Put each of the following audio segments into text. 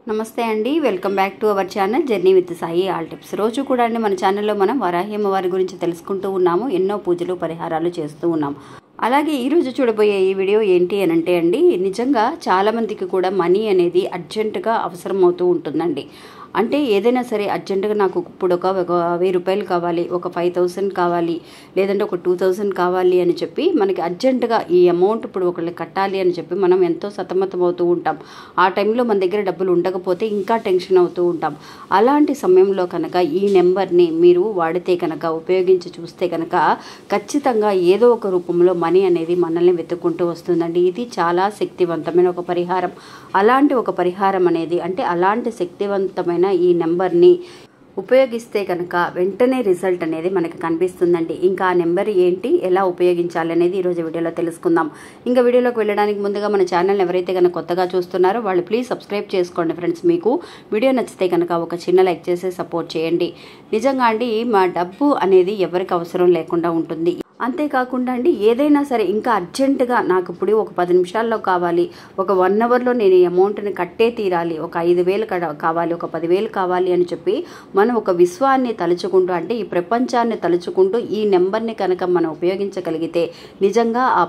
నమస్తే అండి, welcome back to our channel journey with Sai all tips. రోజు కూడా అండి మన ఛానల్లో మనం వరాహి అమ్మవారి గురించి తెలుసుకుంటూ ఉన్నాము. ఎన్నో పూజలు పరిహారాలు చేస్తూ ఉన్నాం. అలాగే ఈరోజు చూడబోయే ఈ వీడియో ఏంటి అని అంటే అండి, నిజంగా చాలామందికి కూడా మనీ అనేది అర్జెంటుగా అవసరం అవుతూ ఉంటుందండి. అంటే ఏదైనా సరే అర్జెంటుగా నాకు ఇప్పుడు ఒక 1000 రూపాయలు కావాలి, ఒక 5000 కావాలి, లేదంటే ఒక 2000 కావాలి అని చెప్పి మనకి అర్జెంటుగా ఈ అమౌంట్ ఇప్పుడు ఒకళ్ళు కట్టాలి అని చెప్పి మనం ఎంతో సతమతం అవుతూ ఉంటాం. ఆ టైంలో మన దగ్గర డబ్బులు ఉండకపోతే ఇంకా టెన్షన్ అవుతూ ఉంటాం. అలాంటి సమయంలో కనుక ఈ నెంబర్ని మీరు వాడితే కనుక, ఉపయోగించి చూస్తే కనుక ఖచ్చితంగా ఏదో ఒక రూపంలో మనీ అనేది మనల్ని వెతుక్కుంటూ వస్తుందండి. ఇది చాలా శక్తివంతమైన ఒక పరిహారం. అలాంటి ఒక పరిహారం అనేది అంటే అలాంటి శక్తివంతమైన ఈ నెంబర్ని ఉపయోగిస్తే కనుక వెంటనే రిజల్ట్ అనేది మనకి కనిపిస్తుందండి. ఇంకా ఆ నెంబర్ ఏంటి, ఎలా ఉపయోగించాలి అనేది ఈరోజు వీడియోలో తెలుసుకుందాం. ఇంకా వీడియోలోకి వెళ్ళడానికి ముందుగా మన ఛానల్ ఎవరైతే కనుక కొత్తగా చూస్తున్నారో వాళ్ళు ప్లీజ్ సబ్స్క్రైబ్ చేసుకోండి ఫ్రెండ్స్. మీకు వీడియో నచ్చితే కనుక ఒక చిన్న లైక్ చేసి సపోర్ట్ చేయండి. నిజంగా అండి మా డబ్బు అనేది ఎవరికి అవసరం లేకుండా ఉంటుంది. అంతేకాకుండా అండి ఏదైనా సరే ఇంకా అర్జెంటుగా నాకు ఇప్పుడు ఒక 10 నిమిషాల్లో కావాలి, ఒక 1 అవర్లో నేను ఈ అమౌంట్ని కట్టే తీరాలి, ఒక 5000 కావాలి, ఒక 10,000 కావాలి అని చెప్పి మనం ఒక విశ్వాన్ని తలుచుకుంటూ అంటే ఈ ప్రపంచాన్ని తలుచుకుంటూ ఈ నెంబర్ని కనుక మనం ఉపయోగించగలిగితే నిజంగా ఆ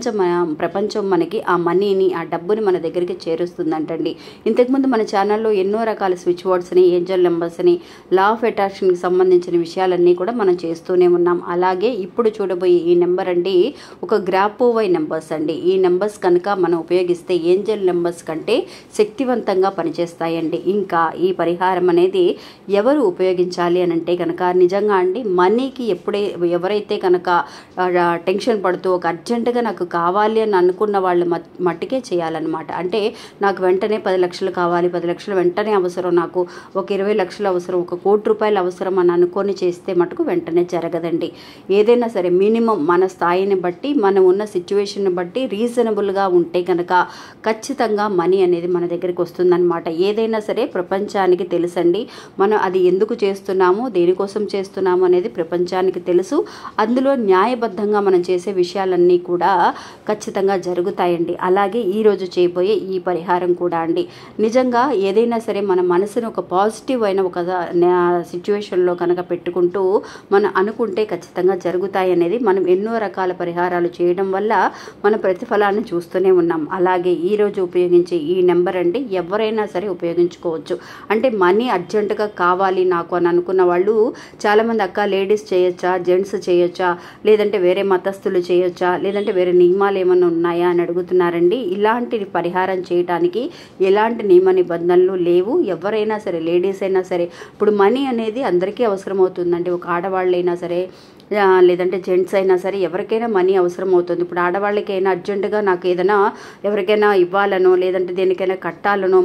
ప్రపంచం మనకి ఆ మనీని, ఆ డబ్బుని మన దగ్గరికి చేరుస్తుందంటండి. ఇంతకుముందు మన ఛానల్లో ఎన్నో రకాల స్విచ్ వర్డ్స్ని, ఏంజల్ నెంబర్స్ని, లా ఆఫ్ అట్రాక్షన్కి సంబంధించిన విషయాలన్నీ కూడా మనం చేస్తూనే ఉన్నాం. అలాగే ఇప్పుడు చూడబోయే ఈ నెంబర్ అండి ఒక గ్రాపోవై నెంబర్స్ అండి. ఈ నెంబర్స్ కనుక మనం ఉపయోగిస్తే ఏంజల్ నెంబర్స్ కంటే శక్తివంతంగా పనిచేస్తాయండి. ఇంకా ఈ పరిహారం అనేది ఎవరు ఉపయోగించాలి అని అంటే కనుక నిజంగా అండి మనీకి ఎవరైతే కనుక టెన్షన్ పడుతూ ఒక అర్జెంటుగా నాకు కావాలి అని అనుకున్న వాళ్ళు మట్టుకే చేయాలన్నమాట. అంటే నాకు వెంటనే 10 లక్షలు కావాలి, 10 లక్షలు వెంటనే అవసరం, నాకు ఒక 20 లక్షలు అవసరం, ఒక 1 కోటి రూపాయలు అవసరం అని అనుకొని చేస్తే మటుకు వెంటనే జరగదండి. ఏదైనా సరే మినిమం మన స్థాయిని బట్టి, మనం ఉన్న సిచ్యువేషన్ని బట్టి రీజనబుల్గా ఉంటే కనుక ఖచ్చితంగా మనీ అనేది మన దగ్గరికి వస్తుందన్నమాట. ఏదైనా సరే ప్రపంచానికి తెలుసండి, మనం అది ఎందుకు చేస్తున్నాము, దేనికోసం చేస్తున్నాము అనేది ప్రపంచానికి తెలుసు. అందులో న్యాయబద్ధంగా మనం చేసే విషయాలన్నీ కూడా ఖచ్చితంగా జరుగుతాయండి. అలాగే ఈరోజు చేయబోయే ఈ పరిహారం కూడా అండి నిజంగా ఏదైనా సరే మన మనసును ఒక పాజిటివ్ అయిన ఒక సిచ్యువేషన్లో కనుక పెట్టుకుంటూ మనం అనుకుంటే ఖచ్చితంగా జరుగుతాయి అనేది మనం ఎన్నో రకాల పరిహారాలు చేయడం వల్ల మన ప్రతిఫలాన్ని చూస్తూనే ఉన్నాం. అలాగే ఈరోజు ఉపయోగించే ఈ నెంబర్ అండి ఎవరైనా సరే ఉపయోగించుకోవచ్చు. అంటే మనీ అర్జెంటుగా కావాలి నాకు అని అనుకున్న వాళ్ళు చాలామంది అక్క లేడీస్ చేయొచ్చా, జెంట్స్ చేయొచ్చా, లేదంటే వేరే మతస్థులు చేయొచ్చా, లేదంటే వేరే నియమాలు ఏమైనా ఉన్నాయా అని అడుగుతున్నారండి. ఇలాంటి పరిహారం చేయడానికి ఎలాంటి నియమ నిబంధనలు లేవు. ఎవరైనా సరే, లేడీస్ అయినా సరే, ఇప్పుడు మనీ అనేది అందరికీ అవసరం అవుతుందండి. ఒక ఆడవాళ్ళైనా సరే, లేదంటే జెంట్స్ అయినా సరే ఎవరికైనా మనీ అవసరం అవుతుంది. ఇప్పుడు ఆడవాళ్ళకైనా అర్జెంటుగా నాకు ఏదైనా ఎవరికైనా ఇవ్వాలనో, లేదంటే దేనికైనా కట్టాలనో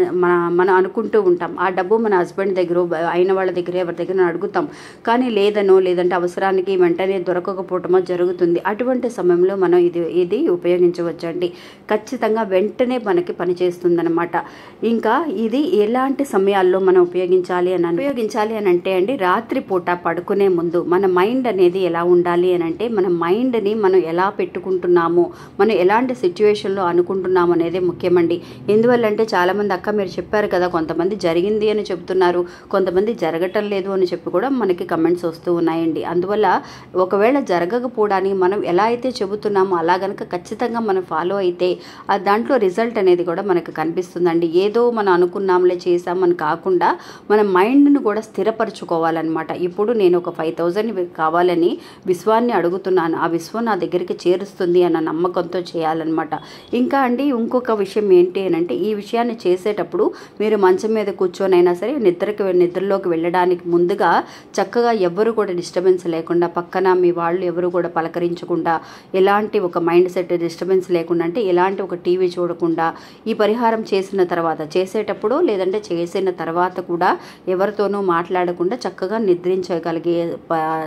మనం అనుకుంటూ ఉంటాం. ఆ డబ్బు మన హస్బెండ్ దగ్గర, అయిన వాళ్ళ దగ్గర, ఎవరి దగ్గర అడుగుతాం. కానీ లేదనో, లేదంటే అవసరానికి వెంటనే దొరకకపోవటమో జరుగుతుంది. అటువంటి సమయంలో మనం ఇది ఉపయోగించవచ్చండి. ఖచ్చితంగా వెంటనే మనకి పనిచేస్తుందన్నమాట. ఇంకా ఇది ఎలాంటి సమయాల్లో మనం ఉపయోగించాలి అని అంటే అండి రాత్రిపూట పడుకునే ముందు మన మైండ్ అనేది ఎలా ఉండాలి అని అంటే మన మైండ్ని మనం ఎలా పెట్టుకుంటున్నాము, మనం ఎలాంటి సిచ్యువేషన్లో అనుకుంటున్నాము అనేది ముఖ్యమండి. ఎందువల్లంటే చాలామంది అక్క మీరు చెప్పారు కదా, కొంతమంది జరిగింది అని చెప్తున్నారు, కొంతమంది జరగటం లేదు అని చెప్పి కూడా మనకి కమెంట్స్ వస్తూ ఉన్నాయండి. అందువల్ల ఒకవేళ జరగకపోవడానికి మనం ఎలా అయితే చెబుతున్నామో అలా కనుక ఖచ్చితంగా మనం ఫాలో అయితే దాంట్లో రిజల్ట్ అనేది కూడా మనకు కనిపిస్తుందండి. ఏదో మనం అనుకున్నాంలే చేసామని కాకుండా మన మైండ్ని కూడా స్థిరపరచుకోవాలన్నమాట. ఇప్పుడు నేను ఒక 5000 కావాలని విశ్వాన్ని అడుగుతున్నాను, ఆ విశ్వం నా దగ్గరికి చేరుస్తుంది అన్న నమ్మకంతో చేయాలన్నమాట. ఇంకా అండి ఇంకొక విషయం ఏంటి అని అంటే ఈ విషయాన్ని చేసేటప్పుడు మీరు మంచం మీద కూర్చొనైనా సరే నిద్రలోకి వెళ్ళడానికి ముందుగా చక్కగా ఎవరు కూడా డిస్టర్బెన్స్ లేకుండా, పక్కన మీ వాళ్ళు ఎవరు కూడా పలకరించకుండా, ఎలాంటి ఒక మైండ్ సెట్ డిస్టర్బెన్స్ లేకుండా, అంటే ఎలాంటి ఒక టీవీ చూడకుండా ఈ పరిహారం చేసేటప్పుడు లేదంటే చేసిన తర్వాత కూడా ఎవరితోనూ మాట్లాడకుండా చక్కగా నిద్రించగలిగే సిచ్యువేషన్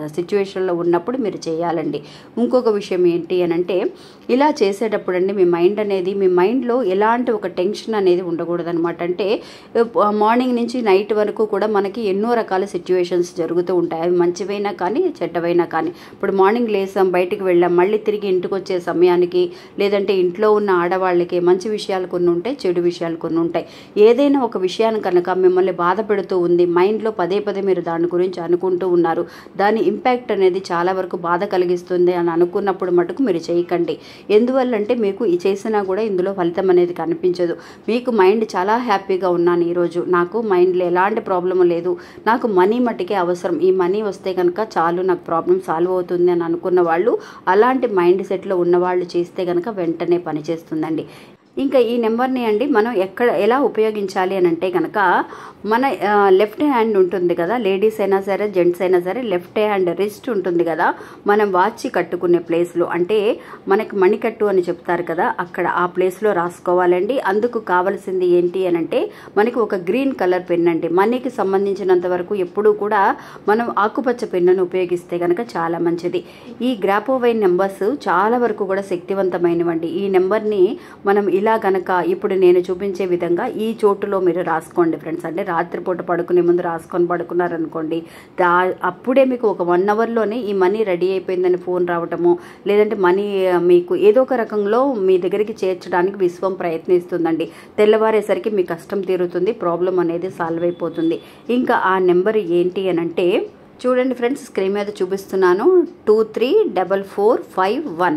సిచ్యువేషన్లో ఉన్నప్పుడు మీరు చేయాలండి. ఇంకొక విషయం ఏంటి అని అంటే, ఇలా చేసేటప్పుడు అండి మీ మైండ్లో ఎలాంటి ఒక టెన్షన్ అనేది ఉండకూడదనమాట. అంటే మార్నింగ్ నుంచి నైట్ వరకు కూడా మనకి ఎన్నో రకాల సిచ్యువేషన్స్ జరుగుతూ ఉంటాయి. అవి మంచివైనా కానీ చెడ్డవైనా కానీ. ఇప్పుడు మార్నింగ్ లేసాం, బయటికి వెళ్ళాం, మళ్ళీ తిరిగి ఇంటికి వచ్చే సమయానికి లేదంటే ఇంట్లో ఉన్న ఆడవాళ్ళకి మంచి విషయాలు కొన్ని ఉంటాయి, చెడు విషయాలు కొన్ని ఉంటాయి. ఏదైనా ఒక విషయాన్ని కనుక మిమ్మల్ని బాధ పెడుతూ ఉంది, మైండ్లో పదే మీరు దాని గురించి అనుకుంటూ ఉన్నారు, దాని ఇంపాక్ట్ అనేది చాలా వరకు బాధ కలిగిస్తుంది అని అనుకున్నప్పుడు మటుకు మీరు చేయకండి. ఎందువల్లంటే మీకు ఈ చేసినా కూడా ఇందులో ఫలితం అనేది కనిపించదు. మీకు మైండ్ చాలా హ్యాపీగా ఉన్నాను, ఈరోజు నాకు మైండ్లో ఎలాంటి ప్రాబ్లం లేదు, నాకు మనీ మట్టుకే అవసరం, ఈ మనీ వస్తే కనుక చాలు నాకు ప్రాబ్లం సాల్వ్ అవుతుంది అని అనుకున్న వాళ్ళు, అలాంటి మైండ్ సెట్లో ఉన్నవాళ్ళు చేస్తే కనుక వెంటనే పనిచేస్తుందండి. ఇంకా ఈ నెంబర్ని అండి మనం ఎలా ఉపయోగించాలి అని అంటే కనుక, మన లెఫ్ట్ హ్యాండ్ ఉంటుంది కదా, లేడీస్ అయినా సరే జెంట్స్ అయినా సరే, లెఫ్ట్ హ్యాండ్ రిస్ట్ ఉంటుంది కదా, మనం వాచ్ కట్టుకునే ప్లేస్లో, అంటే మనకి మణికట్టు అని చెప్తారు కదా, అక్కడ ఆ ప్లేస్లో రాసుకోవాలండి. అందుకు కావాల్సింది ఏంటి అని అంటే, మనకి ఒక గ్రీన్ కలర్ పెన్ అండి. మనీకి సంబంధించినంత వరకు ఎప్పుడూ కూడా మనం ఆకుపచ్చ పెన్నును ఉపయోగిస్తే కనుక చాలా మంచిది. ఈ గ్రాపోవైన్ నెంబర్స్ చాలా వరకు కూడా శక్తివంతమైనవండి. ఈ నెంబర్ని మనం ఇలా కనుక ఇప్పుడు నేను చూపించే విధంగా ఈ చోటులో మీరు రాసుకోండి ఫ్రెండ్స్. అంటే రాత్రిపూట పడుకునే ముందు రాసుకొని పడుకున్నారనుకోండి, అప్పుడే మీకు ఒక 1 అవర్లోనే ఈ మనీ రెడీ అయిపోయిందని ఫోన్ రావటము, లేదంటే మనీ మీకు ఏదో ఒక రకంలో మీ దగ్గరికి చేర్చడానికి విశ్వం ప్రయత్నిస్తుందండి. తెల్లవారేసరికి మీ కష్టం తీరుతుంది, ప్రాబ్లం అనేది సాల్వ్ అయిపోతుంది. ఇంకా ఆ నెంబర్ ఏంటి అని అంటే చూడండి ఫ్రెండ్స్, స్క్రీన్ మీద చూపిస్తున్నాను, 234451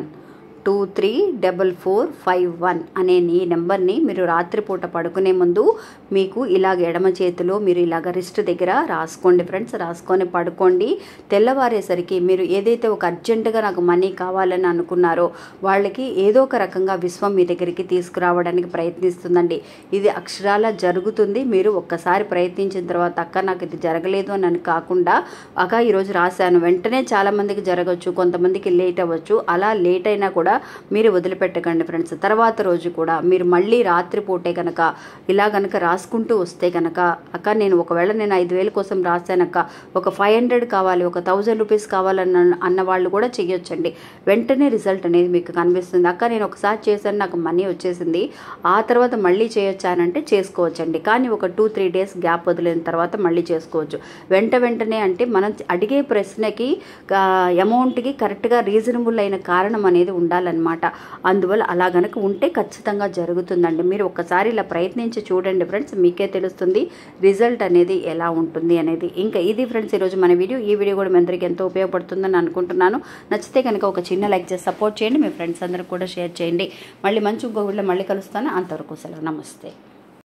234451 అనే ఈ నెంబర్ని మీరు రాత్రిపూట పడుకునే ముందు మీకు ఇలాగ ఎడమ చేతిలో మీరు ఇలాగ రిస్ట్ దగ్గర రాసుకోండి ఫ్రెండ్స్. రాసుకొని పడుకోండి. తెల్లవారేసరికి మీరు ఏదైతే ఒక అర్జెంటుగా నాకు మనీ కావాలని అనుకున్నారో వాళ్ళకి ఏదో ఒక రకంగా విశ్వం మీ దగ్గరికి తీసుకురావడానికి ప్రయత్నిస్తుందండి. ఇది అక్షరాల జరుగుతుంది. మీరు ఒక్కసారి ప్రయత్నించిన తర్వాత అక్క నాకు ఇది జరగలేదు అని కాకుండా, అక్క ఈరోజు రాశాను, వెంటనే చాలామందికి జరగవచ్చు, కొంతమందికి లేట్ అవ్వచ్చు. అలా లేట్ అయినా కూడా మీరు వదిలిపెట్టకండి ఫ్రెండ్స్. తర్వాత రోజు కూడా మీరు మళ్ళీ రాత్రిపూటే కనుక ఇలా కనుక రాసుకుంటూ వస్తే కనుక, అక్క ఒకవేళ నేను 5,000 కోసం రాశానక్క, ఒక 500 కావాలి, ఒక 1000 రూపీస్ కావాలన్న వాళ్ళు కూడా చేయొచ్చండి. వెంటనే రిజల్ట్ అనేది మీకు కనిపిస్తుంది. అక్క నేను ఒకసారి చేశాను, నాకు మనీ వచ్చేసింది, ఆ తర్వాత మళ్ళీ చేయొచ్చానంటే చేసుకోవచ్చండి. కానీ ఒక 2-3 డేస్ గ్యాప్ వదిలిన తర్వాత మళ్ళీ చేసుకోవచ్చు. వెంటనే అంటే మనం అడిగే ప్రశ్నకి అమౌంట్కి కరెక్ట్గా రీజనబుల్ అయిన కారణం అనేది ఉండాలి అనమాట. అందువల్ల అలా గనక ఉంటే ఖచ్చితంగా జరుగుతుందండి. మీరు ఒక్కసారి ఇలా ప్రయత్నించి చూడండి ఫ్రెండ్స్, మీకే తెలుస్తుంది రిజల్ట్ అనేది ఎలా ఉంటుంది అనేది. ఇంకా ఇది ఫ్రెండ్స్ ఈరోజు మన వీడియో. ఈ వీడియో కూడా మీ అందరికీ ఎంతో ఉపయోగపడుతుందని అనుకుంటున్నాను. నచ్చితే కనుక ఒక చిన్న లైక్ చేసి సపోర్ట్ చేయండి. మీ ఫ్రెండ్స్ అందరికి కూడా షేర్ చేయండి. మళ్ళీ మంచి ఇంకో వీడియోలో మళ్ళీ కలుస్తాను. అంతవరకు సెలవు, నమస్తే.